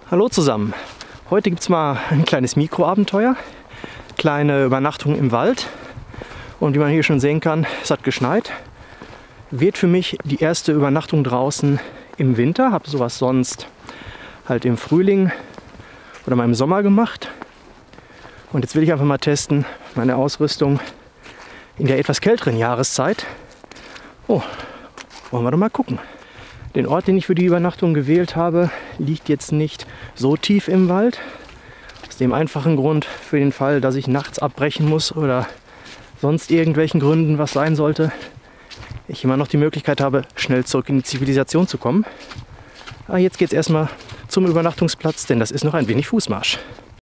Hallo zusammen. Heute gibt es mal ein kleines Mikroabenteuer, kleine Übernachtung im Wald. Und wie man hier schon sehen kann, es hat geschneit. Wird für mich die erste Übernachtung draußen im Winter. Habe sowas sonst halt im Frühling oder mal im Sommer gemacht. Und jetzt will ich einfach mal testen, meine Ausrüstung in der etwas kälteren Jahreszeit. Oh, wollen wir doch mal gucken. Den Ort, den ich für die Übernachtung gewählt habe, liegt jetzt nicht so tief im Wald. Aus dem einfachen Grund, für den Fall, dass ich nachts abbrechen muss oder sonst irgendwelchen Gründen was sein sollte, ich immer noch die Möglichkeit habe, schnell zurück in die Zivilisation zu kommen. Aber jetzt geht es erstmal zum Übernachtungsplatz, denn das ist noch ein wenig Fußmarsch.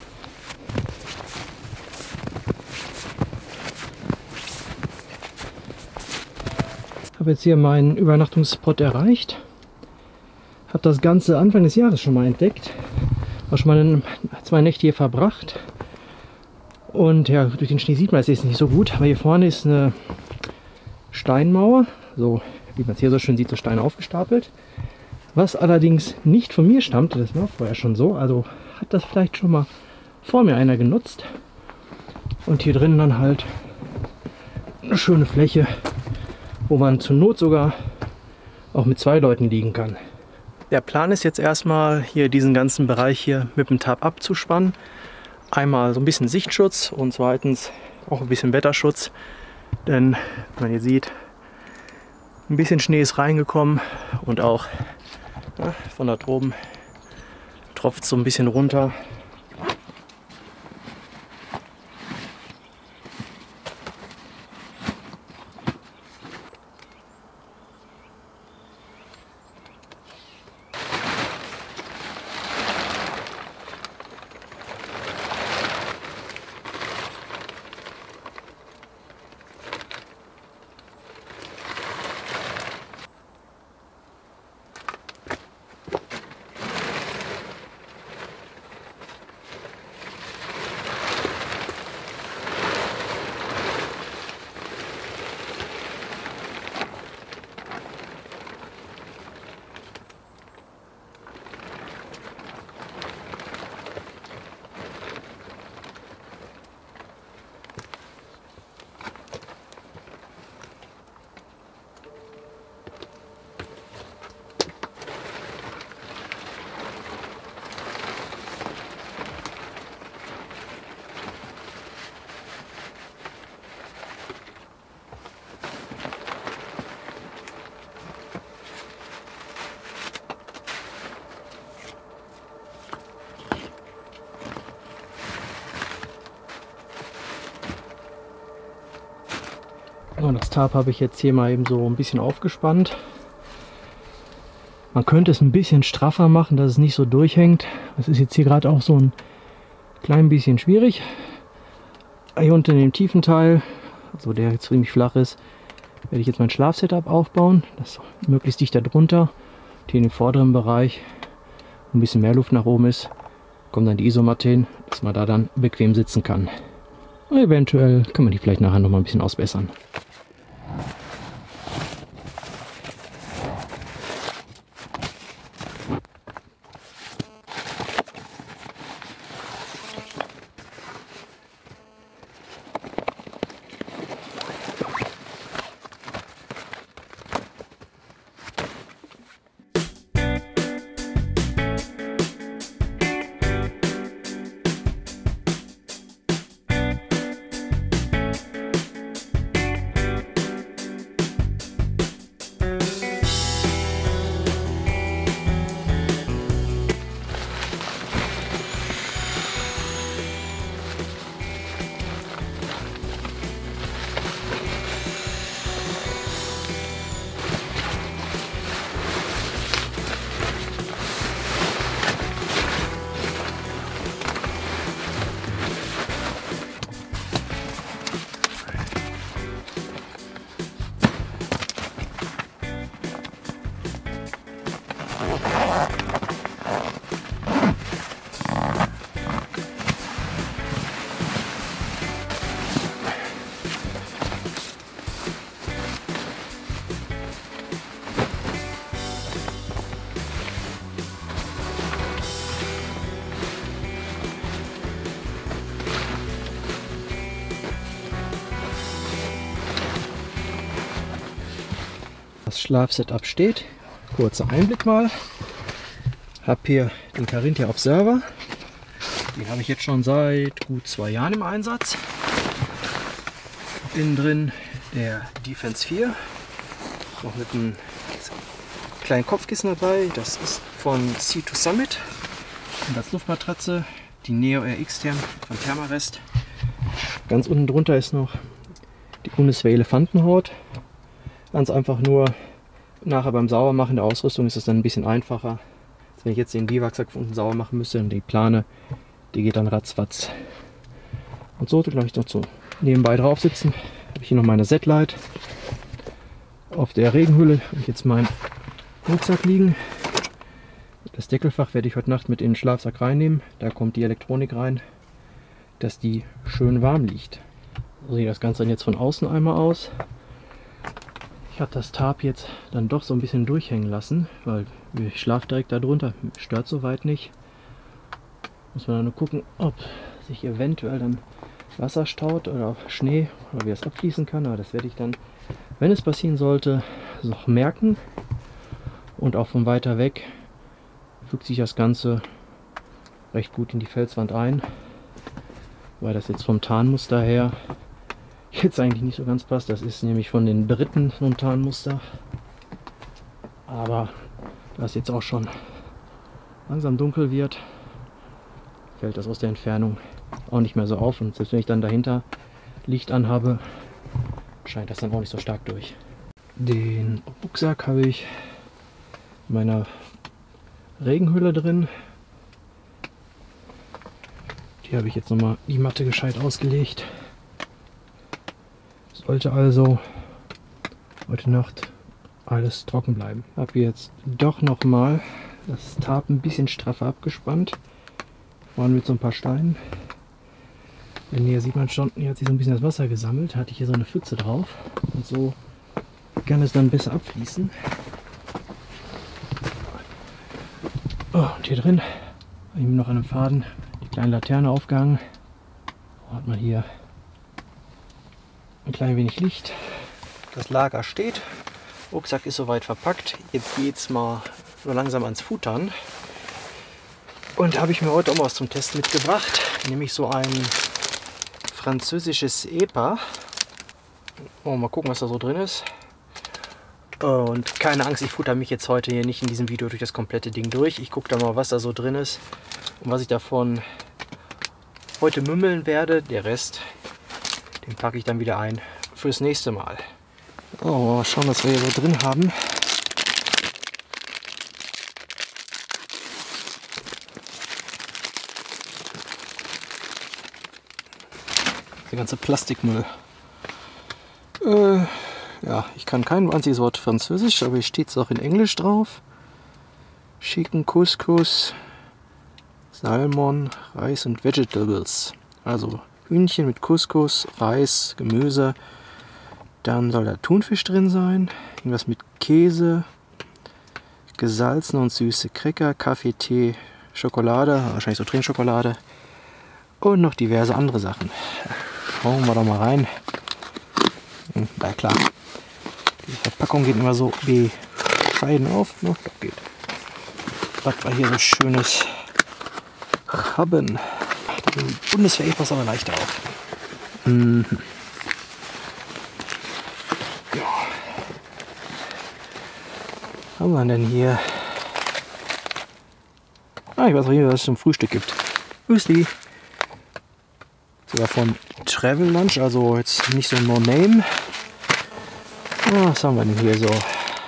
Ich habe jetzt hier meinen Übernachtungsspot erreicht. Habe das Ganze Anfang des Jahres schon mal entdeckt. Habe schon mal 2 Nächte hier verbracht. Und ja, durch den Schnee sieht man es jetzt nicht so gut. Aber hier vorne ist eine Steinmauer. So wie man es hier so schön sieht, so Steine aufgestapelt. Was allerdings nicht von mir stammt, das war vorher schon so. Also hat das vielleicht schon mal vor mir einer genutzt. Und hier drinnen dann halt eine schöne Fläche, wo man zur Not sogar auch mit 2 Leuten liegen kann. Der Plan ist jetzt erstmal, hier diesen ganzen Bereich hier mit dem Tarp abzuspannen. Einmal so ein bisschen Sichtschutz und zweitens auch ein bisschen Wetterschutz. Denn, wie man hier sieht, ein bisschen Schnee ist reingekommen und auch ja, von da oben tropft es so ein bisschen runter. Und das Tarp habe ich jetzt hier mal eben so ein bisschen aufgespannt. Man könnte es ein bisschen straffer machen, dass es nicht so durchhängt. Das ist jetzt hier gerade auch so ein klein bisschen schwierig. Hier unten in dem tiefen Teil, also der jetzt ziemlich flach ist, werde ich jetzt mein Schlafsetup aufbauen. Das ist möglichst dicht darunter. Hier in dem vorderen Bereich, wo ein bisschen mehr Luft nach oben ist, kommt dann die Isomatte hin, dass man da dann bequem sitzen kann. Und eventuell kann man die vielleicht nachher noch mal ein bisschen ausbessern. Schlafsetup steht. Kurzer Einblick mal. Habe hier den Carinthia Observer. Den habe ich jetzt schon seit gut 2 Jahren im Einsatz. Innen drin der Defense 4. Noch mit einem kleinen Kopfkissen dabei. Das ist von Sea2 Summit. Und als Luftmatratze die Neo RX Therm von Thermarest. Ganz unten drunter ist noch die Bundeswehr Elefantenhaut. Ganz einfach nur nachher beim Saubermachen der Ausrüstung ist es dann ein bisschen einfacher, als wenn ich jetzt den Biwaksack unten sauber machen müsste. Und die Plane, die geht dann ratzfatz. Und so gleich noch so nebenbei drauf sitzen. Habe ich hier noch meine Z-Light. Auf der Regenhülle habe ich jetzt meinen Rucksack liegen. Das Deckelfach werde ich heute Nacht mit in den Schlafsack reinnehmen. Da kommt die Elektronik rein, dass die schön warm liegt. So sieht das Ganze dann jetzt von außen einmal aus. Ich habe das Tarp jetzt dann doch so ein bisschen durchhängen lassen, weil ich schlafe direkt darunter. Stört soweit nicht. Muss man dann nur gucken, ob sich eventuell dann Wasser staut oder Schnee oder wie es abfließen kann. Aber das werde ich dann, wenn es passieren sollte, noch merken. Und auch von weiter weg fügt sich das Ganze recht gut in die Felswand ein, weil das jetzt vom Tarnmuster her jetzt eigentlich nicht so ganz passt. Das ist nämlich von den Briten so ein Tarnmuster, aber da es jetzt auch schon langsam dunkel wird, fällt das aus der Entfernung auch nicht mehr so auf, und selbst wenn ich dann dahinter Licht anhabe, scheint das dann auch nicht so stark durch. Den Rucksack habe ich in meiner Regenhülle drin. Die habe ich jetzt nochmal die Matte gescheit ausgelegt. Sollte also heute Nacht alles trocken bleiben. Habe jetzt doch nochmal das Tarp ein bisschen straffer abgespannt. Vorne mit so ein paar Steinen. In der Nähe sieht man schon, hier hat sich so ein bisschen das Wasser gesammelt. Hatte ich hier so eine Pfütze drauf. Und so kann es dann besser abfließen. Oh, und hier drin habe ich mir noch an einem Faden die kleine Laterne aufgehangen. Da hat man hier ein klein wenig Licht. Das Lager steht. Rucksack ist soweit verpackt. Jetzt geht es mal so langsam ans Futtern. Und habe ich mir heute auch mal was zum Testen mitgebracht. Nämlich so ein französisches EPA. Mal gucken, was da so drin ist. Und keine Angst, ich futter mich jetzt heute hier nicht in diesem Video durch das komplette Ding durch. Ich gucke da mal, was da so drin ist und was ich davon heute mümmeln werde. Der Rest, den packe ich dann wieder ein fürs nächste Mal. Oh, mal schauen, was wir hier so drin haben. Der ganze Plastikmüll. Ja, ich kann kein einziges Wort Französisch, aber hier steht es auch in Englisch drauf. Chicken Couscous, Salmon, Reis und Vegetables. Also Hühnchen mit Couscous, Reis, Gemüse. Dann soll da Thunfisch drin sein. Irgendwas mit Käse, gesalzene und süße Cracker, Kaffee, Tee, Schokolade, wahrscheinlich so Trinkschokolade. Und noch diverse andere Sachen. Schauen wir doch mal rein. Na klar. Die Verpackung geht immer so bescheiden auf. No, doch geht. Was wir hier so schönes haben. Die Bundeswehr passt aber leichter auf. Ja. Was haben wir denn hier? Ich weiß auch nicht, was es zum Frühstück gibt. Müsli. Sogar von Travel Lunch, also jetzt nicht so No Name. Was haben wir denn hier so?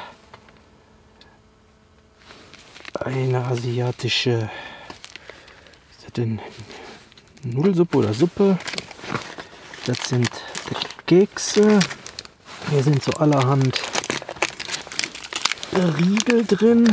Eine asiatische, ist das denn Nudelsuppe oder Suppe? Das sind Kekse. Hier sind so allerhand Riegel drin.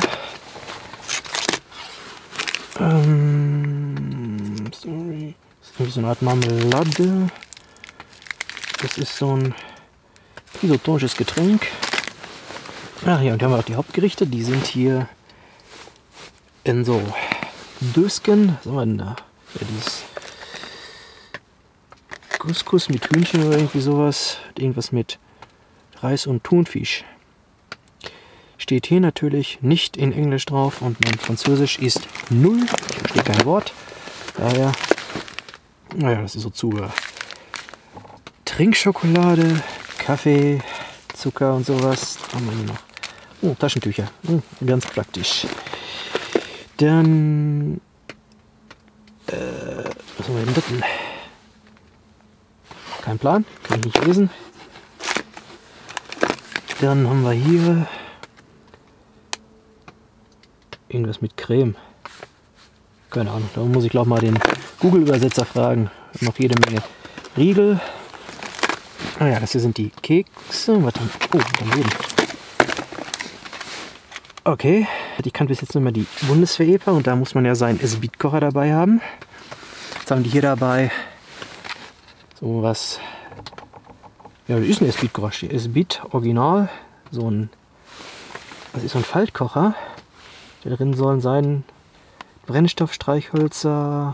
Sorry. Das ist so eine Art Marmelade. Das ist so ein isotonisches Getränk. Ach ja, und hier haben wir auch die Hauptgerichte. Die sind hier in so Dösken. Was haben wir denn da? Ja, dieses Couscous mit Hühnchen oder irgendwie sowas. Irgendwas mit Reis und Thunfisch. Steht hier natürlich nicht in Englisch drauf und mein Französisch ist 0. Ich verstehe kein Wort. Daher, naja, das ist so Zubehör. Trinkschokolade, Kaffee, Zucker und sowas. Was haben wir hier noch? Oh, Taschentücher. Ganz praktisch. Dann, was haben wir denn? Kein Plan, kann ich nicht lesen. Dann haben wir hier irgendwas mit Creme. Keine Ahnung, da muss ich glaube mal den Google-Übersetzer fragen. Noch jede Menge Riegel. Ah ja, das hier sind die Kekse. Was haben, oh, daneben. Okay, ich kannte bis jetzt nur mal die Bundeswehr-EPA und da muss man ja seinen S-Bit-Kocher dabei haben. Jetzt haben die hier dabei so was. Ja, das ist ein S-Bit-Kocher. S-Bit Original. So ein. Das ist so ein Faltkocher. Da drin sollen sein Brennstoffstreichhölzer.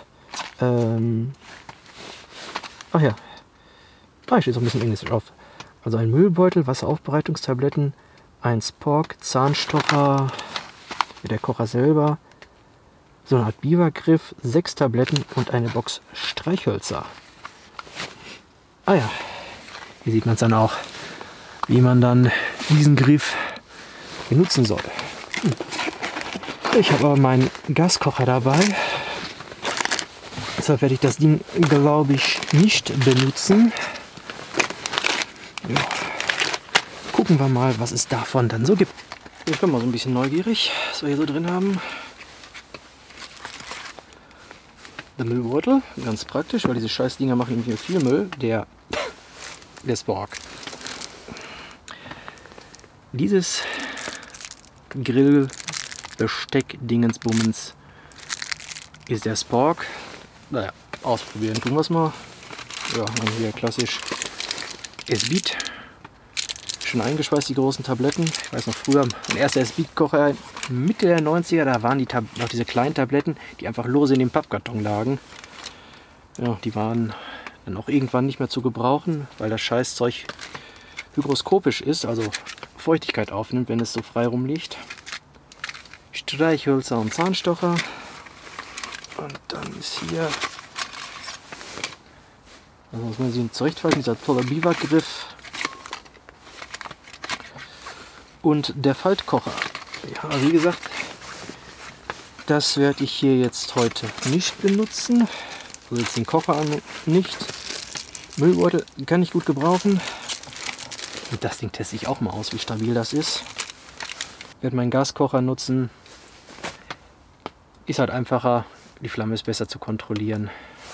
Ach ja. Ah, steht so ein bisschen Englisch drauf. Also ein Müllbeutel, Wasseraufbereitungstabletten, ein Spork, Zahnstocher, der Kocher selber, so eine Art Bibergriff, 6 Tabletten und eine Box Streichhölzer. Ah ja, hier sieht man es dann auch, wie man dann diesen Griff benutzen soll. Ich habe aber meinen Gaskocher dabei. Deshalb werde ich das Ding, glaube ich, nicht benutzen. Ja. Gucken wir mal, was es davon dann so gibt. Ich bin mal so ein bisschen neugierig, was wir hier so drin haben. Der Müllbeutel, ganz praktisch, weil diese scheiß Dinger machen irgendwie viel Müll. Der Spork. Dieses Grill-Besteck-Dingensbummens ist der Spork. Naja, ausprobieren tun wir es mal. Ja, dann hier klassisch S-Bit. Schon eingeschweißt, die großen Tabletten. Ich weiß noch früher, mein erster S-Bit-Kocher Mitte der 90er, da waren die noch diese kleinen Tabletten, die einfach lose in dem Pappkarton lagen. Ja, die waren dann auch irgendwann nicht mehr zu gebrauchen, weil das Scheißzeug hygroskopisch ist, also Feuchtigkeit aufnimmt, wenn es so frei rumliegt. Streichhölzer und Zahnstocher. Und dann ist hier, also muss man sich zurechtfalten, dieser tolle Bibergriff. Und der Faltkocher. Ja, wie gesagt, das werde ich hier jetzt heute nicht benutzen. Also jetzt den Kocher an nicht. Müllbeutel kann ich gut gebrauchen. Und das Ding teste ich auch mal aus, wie stabil das ist. Ich werde meinen Gaskocher nutzen. Ist halt einfacher, die Flamme ist besser zu kontrollieren.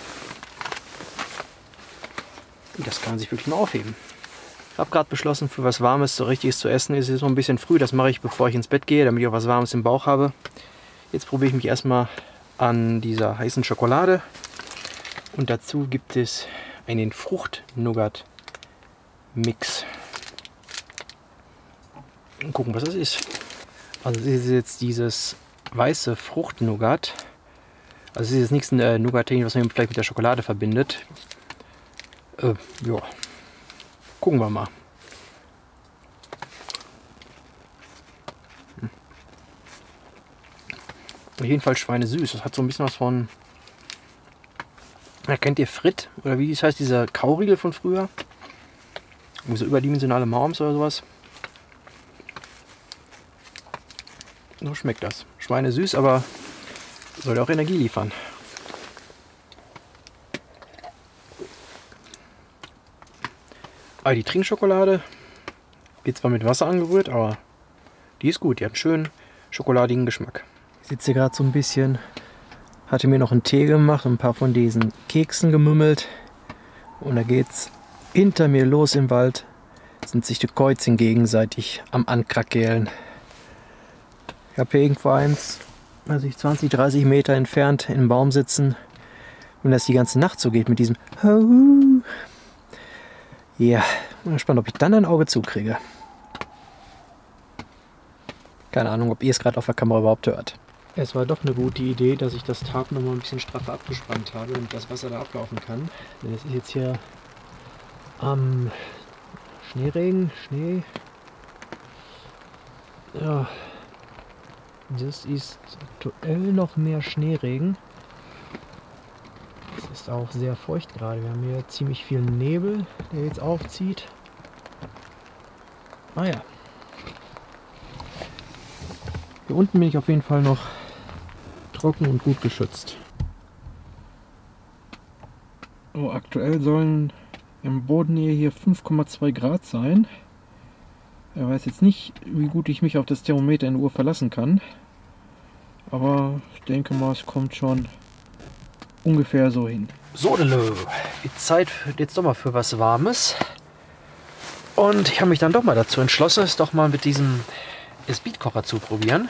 Und das kann man sich wirklich mal aufheben. Ich habe gerade beschlossen, für was Warmes, so richtiges zu essen ist es so ein bisschen früh. Das mache ich, bevor ich ins Bett gehe, damit ich auch was Warmes im Bauch habe. Jetzt probiere ich mich erstmal an dieser heißen Schokolade. Und dazu gibt es einen Frucht-Nougat-Mix. Gucken, was das ist. Also das ist jetzt dieses weiße Frucht-Nougat. Also es ist jetzt nichts Nougat, was man vielleicht mit der Schokolade verbindet. Ja. Gucken wir mal. Jedenfalls schweinesüß. Das hat so ein bisschen was von... Ja, kennt ihr Fritt? Oder wie das heißt, dieser Kauriegel von früher? So überdimensionale Maums oder sowas. So schmeckt das. Schweinesüß, aber soll auch Energie liefern. Die Trinkschokolade wird zwar mit Wasser angerührt, aber die ist gut. Die hat einen schönen schokoladigen Geschmack. Ich sitze gerade so ein bisschen, hatte mir noch einen Tee gemacht und ein paar von diesen Keksen gemümmelt. Und da geht's hinter mir los im Wald. Sind sich die Käuzchen gegenseitig am Ankrakeln. Ich habe hier irgendwo eins, also 20, 30 Meter entfernt in einem Baum sitzen. Und das die ganze Nacht so geht mit diesem Hau. Ja, bin gespannt, ob ich dann ein Auge zukriege. Keine Ahnung, ob ihr es gerade auf der Kamera überhaupt hört. Es war doch eine gute Idee, dass ich das Tarp noch mal ein bisschen straffer abgespannt habe, damit das Wasser da ablaufen kann. Denn es ist jetzt hier am Schneeregen, Schnee. Ja, das ist aktuell noch mehr Schneeregen. Es ist auch sehr feucht gerade. Wir haben hier ziemlich viel Nebel, der jetzt aufzieht. Ah ja. Hier unten bin ich auf jeden Fall noch trocken und gut geschützt. Oh, aktuell sollen im Bodennähe hier 5,2 Grad sein. Ich weiß jetzt nicht, wie gut ich mich auf das Thermometer in der Uhr verlassen kann. Aber ich denke mal, es kommt schon ungefähr so hin. So, die Zeit jetzt doch mal für was Warmes. Und ich habe mich dann doch mal dazu entschlossen, es doch mal mit diesem Speedkocher zu probieren.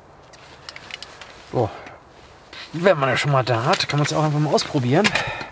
So, wenn man ja schon mal da hat, kann man es auch einfach mal ausprobieren.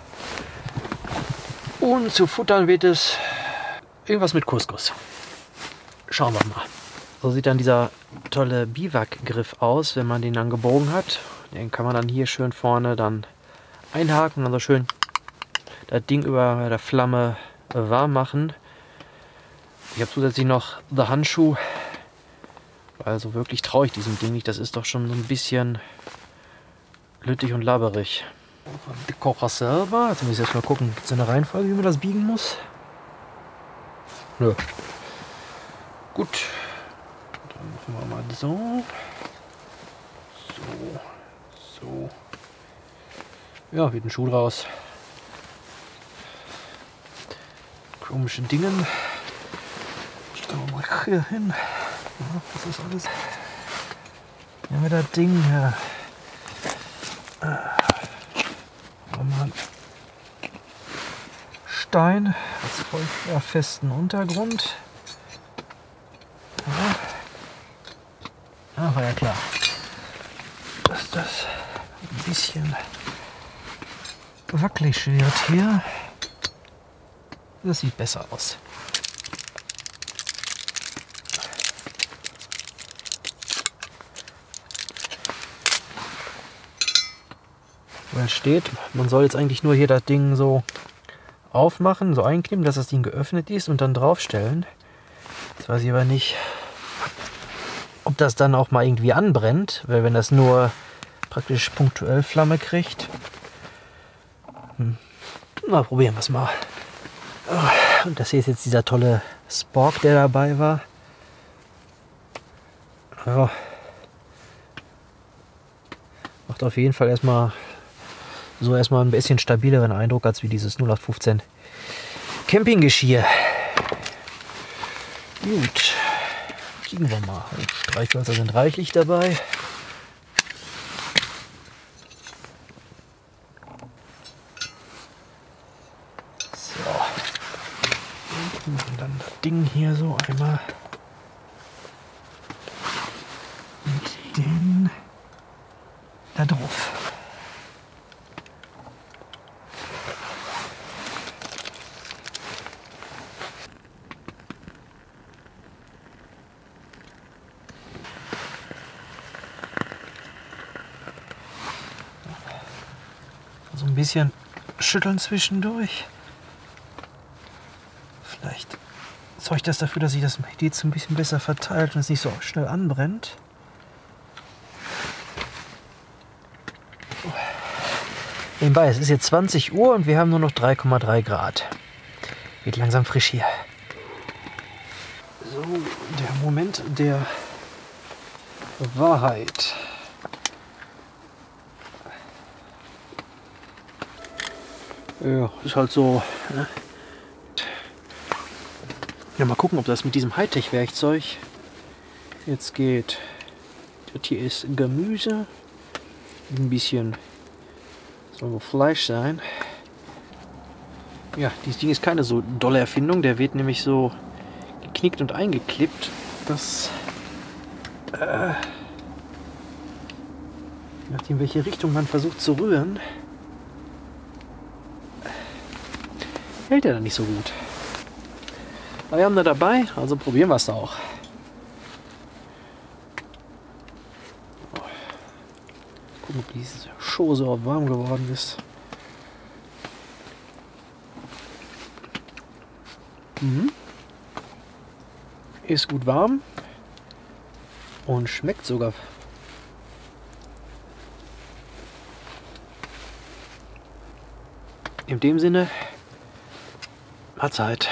Und zu futtern wird es irgendwas mit Couscous. Schauen wir mal. So sieht dann dieser tolle Biwakgriff aus, wenn man den dann gebogen hat. Den kann man dann hier schön vorne dann einhaken und dann so schön das Ding über der Flamme warm machen. Ich habe zusätzlich noch den Handschuh. Also wirklich traue ich diesem Ding nicht. Das ist doch schon so ein bisschen lüttig und labberig. Der Kocher selber. Jetzt muss ich erst mal gucken, gibt es eine Reihenfolge, wie man das biegen muss? Nö. Gut. Dann machen wir mal so. So. Ja, wird ein Schuh draus. Komische Dingen. Stellen wir mal hier hin. Ja, was ist alles? Ja, mit das Ding hier. Mal Stein als feuchtwehrfesten Untergrund. Ja, war ja klar, dass das ein bisschen wackelig wird hier. Das sieht besser aus. Weil steht, man soll jetzt eigentlich nur hier das Ding so aufmachen, so einknippen, dass das Ding geöffnet ist und dann draufstellen. Jetzt weiß ich aber nicht, ob das dann auch mal irgendwie anbrennt, weil wenn das nur praktisch punktuell Flamme kriegt. Na, probieren wir es mal. Und das hier ist jetzt dieser tolle Spork, der dabei war. Ja. Macht auf jeden Fall erstmal ein bisschen stabileren Eindruck als wie dieses 0815 Campinggeschirr. Gut, kriegen wir mal. Streichhölzer sind reichlich dabei. So. Und dann das Ding hier so einmal mit dem da drauf. So ein bisschen schütteln zwischendurch. Vielleicht sorgt das dafür, dass sich das jetzt ein bisschen besser verteilt und es nicht so schnell anbrennt. Nebenbei, es ist jetzt 20 Uhr und wir haben nur noch 3,3 Grad. Wird langsam frisch hier. So, der Moment der Wahrheit. Ja, ist halt so. Ne? Ja, mal gucken, ob das mit diesem Hightech-Werkzeug jetzt geht. Das hier ist Gemüse. Ein bisschen soll Fleisch sein. Ja, dieses Ding ist keine so dolle Erfindung. Der wird nämlich so geknickt und eingeklippt. Das nachdem welche Richtung man versucht zu rühren, hält er dann nicht so gut. Aber wir haben da dabei, also probieren wir es auch. Gucken, ob diese Chose auch warm geworden ist. Ist gut warm. Und schmeckt sogar. In dem Sinne, Mahlzeit.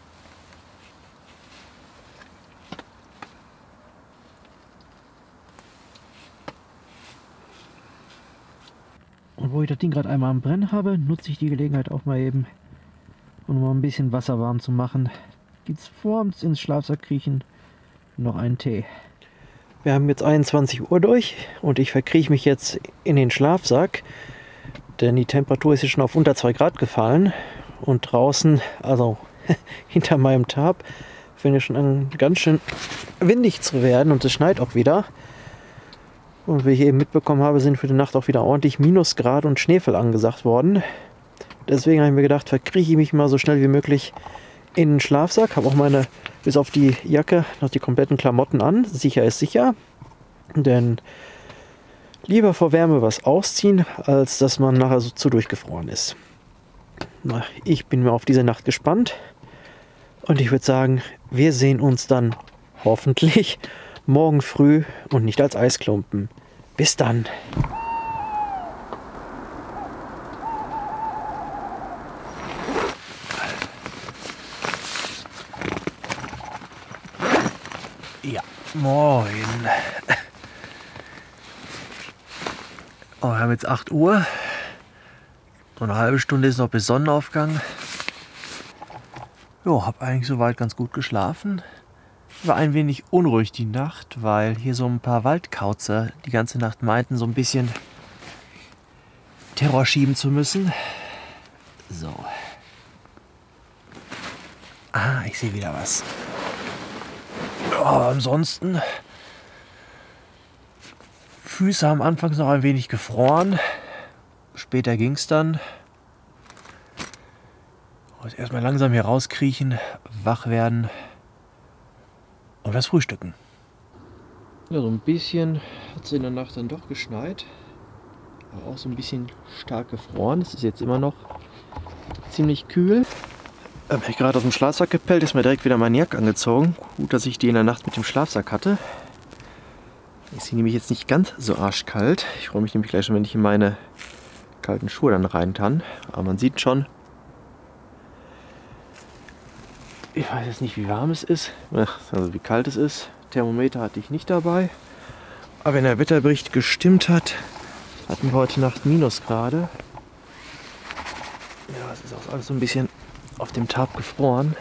Und wo ich das Ding gerade einmal am Brennen habe, nutze ich die Gelegenheit auch mal eben, um mal ein bisschen Wasser warm zu machen. Gibt's vorms ins Schlafsack kriechen noch einen Tee. Wir haben jetzt 21 Uhr durch und ich verkrieche mich jetzt in den Schlafsack, denn die Temperatur ist jetzt schon auf unter 2 Grad gefallen und draußen, also hinter meinem Tarp, fängt es schon an ganz schön windig zu werden und es schneit auch wieder. Und wie ich eben mitbekommen habe, sind für die Nacht auch wieder ordentlich Minusgrade und Schneefall angesagt worden. Deswegen habe ich mir gedacht, verkrieche ich mich mal so schnell wie möglich in den Schlafsack. Habe auch meine, bis auf die Jacke, noch die kompletten Klamotten an. Sicher ist sicher. Denn lieber vor Wärme was ausziehen, als dass man nachher so zu durchgefroren ist. Na, ich bin mir auf diese Nacht gespannt. Und ich würde sagen, wir sehen uns dann hoffentlich morgen früh und nicht als Eisklumpen. Bis dann. Ja, moin. Oh, wir haben jetzt 8 Uhr. Noch eine halbe Stunde ist noch bis Sonnenaufgang. Jo, habe eigentlich soweit ganz gut geschlafen. War ein wenig unruhig die Nacht, weil hier so ein paar Waldkauz die ganze Nacht meinten, so ein bisschen Terror schieben zu müssen. So. Ah, ich sehe wieder was. Aber ansonsten, Füße haben anfangs noch ein wenig gefroren. Später ging es dann. Muss erstmal langsam hier rauskriechen, wach werden. Und das Frühstücken. Ja, so ein bisschen hat es in der Nacht dann doch geschneit. Aber auch so ein bisschen stark gefroren. Es ist jetzt immer noch ziemlich kühl. Habe ich gerade aus dem Schlafsack gepellt, ist mir direkt wieder meine Jacke angezogen. Gut, dass ich die in der Nacht mit dem Schlafsack hatte. Ist sie nämlich jetzt nicht ganz so arschkalt. Ich freue mich nämlich gleich schon, wenn ich in meine kalten Schuhe dann rein kann. Aber man sieht schon, ich weiß jetzt nicht, wie warm es ist, also wie kalt es ist. Thermometer hatte ich nicht dabei. Aber wenn der Wetterbericht gestimmt hat, hatten wir heute Nacht Minusgrade. Ja, es ist auch alles so ein bisschen auf dem Tarp gefroren.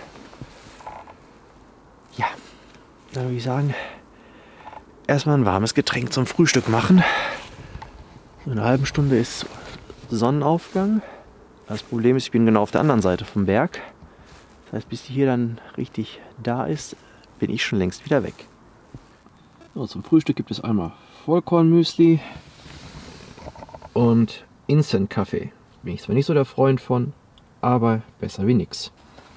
Ja, dann würde ich sagen, erstmal ein warmes Getränk zum Frühstück machen. So in einer halben Stunde ist Sonnenaufgang. Das Problem ist, ich bin genau auf der anderen Seite vom Berg. Das heißt, bis die hier dann richtig da ist, bin ich schon längst wieder weg. So, zum Frühstück gibt es einmal Vollkornmüsli und Instant-Kaffee. Bin ich zwar nicht so der Freund von, aber besser wie nix.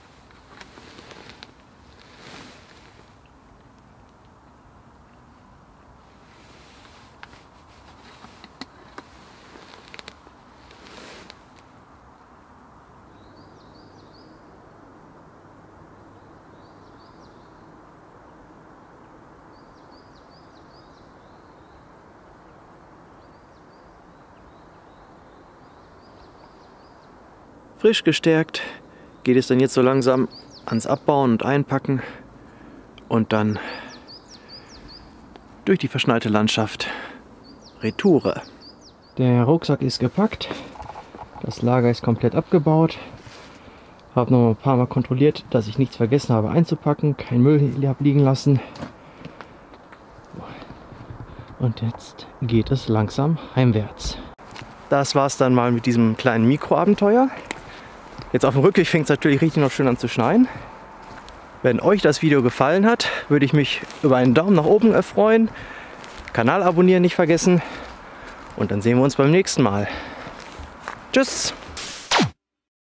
Frisch gestärkt geht es dann jetzt so langsam ans Abbauen und Einpacken und dann durch die verschneite Landschaft Retoure. Der Rucksack ist gepackt, das Lager ist komplett abgebaut. Habe noch ein paar Mal kontrolliert, dass ich nichts vergessen habe einzupacken, kein Müll habe liegen lassen. Und jetzt geht es langsam heimwärts. Das war's dann mal mit diesem kleinen Mikroabenteuer. Jetzt auf dem Rückweg fängt es natürlich richtig noch schön an zu schneien. Wenn euch das Video gefallen hat, würde ich mich über einen Daumen nach oben erfreuen. Kanal abonnieren nicht vergessen. Und dann sehen wir uns beim nächsten Mal. Tschüss!